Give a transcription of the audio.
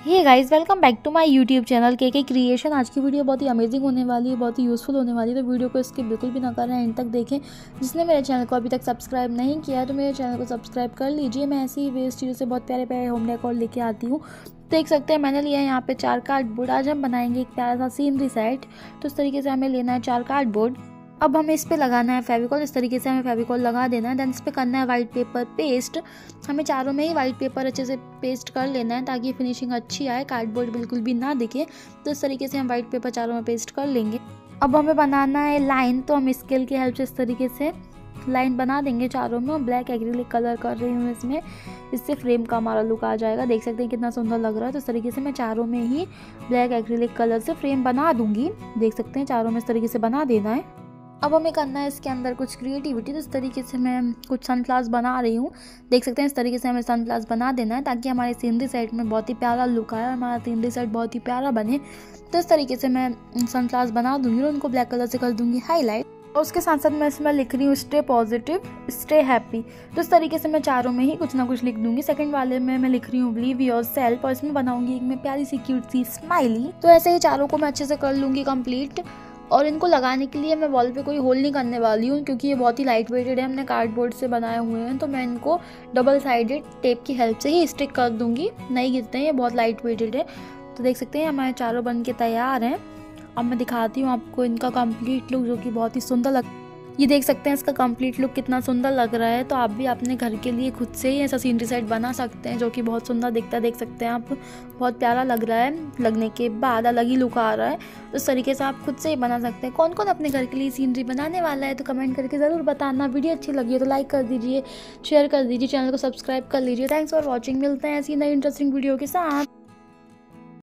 Hey guys, welcome back to my YouTube channel K creation. आज की video बहुत ही amazing होने वाली है, बहुत ही यूज़फुल होने वाली है, तो वीडियो को इसके बिल्कुल भी ना करें, एंड तक देखें। जिसने मेरे चैनल को अभी तक सब्सक्राइब नहीं किया है तो मेरे चैनल को सब्सक्राइब कर लीजिए। मैं ऐसी ही वेस्ट चीज़ों से बहुत प्यारे प्यारे होम डेकोर लेके आती हूँ। देख सकते हैं मैंने लिया है यहाँ पे 4 कार्डबोर्ड। आज हम बनाएंगे एक प्यारा सा सीनरी सेट। तो इस तरीके से हमें लेना है 4 कार्डबोर्ड। अब हमें इस पे लगाना है फेविकॉल। इस तरीके से हमें फेविकॉल लगा देना है। देन इस पे करना है वाइट पेपर पेस्ट। हमें चारों में ही वाइट पेपर अच्छे से पेस्ट कर लेना है ताकि फिनिशिंग अच्छी आए, कार्डबोर्ड बिल्कुल भी ना दिखे। तो इस तरीके से हम वाइट पेपर चारों में पेस्ट कर लेंगे। अब हमें बनाना है लाइन, तो हम स्केल की हेल्प से इस तरीके से लाइन बना देंगे चारों में। और ब्लैक एक्रिलिक कलर कर रही हूँ इसमें, इससे फ्रेम का हमारा लुक आ जाएगा। देख सकते हैं कितना सुंदर लग रहा है। तो इस तरीके से मैं चारों में ही ब्लैक एक्रिलिक कलर से फ्रेम बना दूंगी। देख सकते हैं चारों में इस तरीके से बना देना है। अब हमें करना है इसके अंदर कुछ क्रिएटिविटी। तो इस तरीके से मैं कुछ सनफ्लावर्स बना रही हूँ। देख सकते हैं इस तरीके से हमें सनफ्लावर्स बना देना है ताकि हमारे सीनरी सेट में बहुत ही प्यारा लुक आए और हमारा सीनरी सेट बहुत ही प्यारा बने। तो इस तरीके से मैं सनफ्लावर्स बना दूंगी और उनको ब्लैक कलर से कर दूंगी हाईलाइट। और उसके साथ साथ मैं इसमें लिख रही हूँ स्टे पॉजिटिव स्टे हैप्पी। तो इस तरीके से मैं चारों में ही कुछ ना कुछ लिख दूंगी। सेकंड वाले में मैं लिख रही हूँ बिलीव योरसेल्फ, और इसमें बनाऊंगी एक मैं प्यारी सी क्यूट सी स्माइली। तो ऐसे ही चारों को मैं अच्छे से कर लूँगी कंप्लीट। और इनको लगाने के लिए मैं वॉल पे कोई होल नहीं करने वाली हूँ क्योंकि ये बहुत ही लाइट वेटेड है, हमने कार्डबोर्ड से बनाए हुए हैं। तो मैं इनको डबल साइडेड टेप की हेल्प से ही स्टिक कर दूंगी, नहीं गिरते हैं, ये बहुत लाइट वेटेड है। तो देख सकते हैं हमारे चारों बन के तैयार हैं। अब मैं दिखाती हूँ आपको इनका कंप्लीट लुक, जो कि बहुत ही सुंदर लग। ये देख सकते हैं इसका कंप्लीट लुक कितना सुंदर लग रहा है। तो आप भी अपने घर के लिए खुद से ही ऐसा सीनरी सेट बना सकते हैं जो कि बहुत सुंदर दिखता है। देख सकते हैं आप, बहुत प्यारा लग रहा है, लगने के बाद अलग ही लुक आ रहा है। तो इस तरीके से आप खुद से ही बना सकते हैं। कौन कौन अपने घर के लिए सीनरी बनाने वाला है तो कमेंट करके ज़रूर बताना। वीडियो अच्छी लगी है तो लाइक कर दीजिए, शेयर कर दीजिए, चैनल को सब्सक्राइब कर लीजिए। Thanks for watching. मिलते हैं ऐसी नई इंटरेस्टिंग वीडियो के साथ।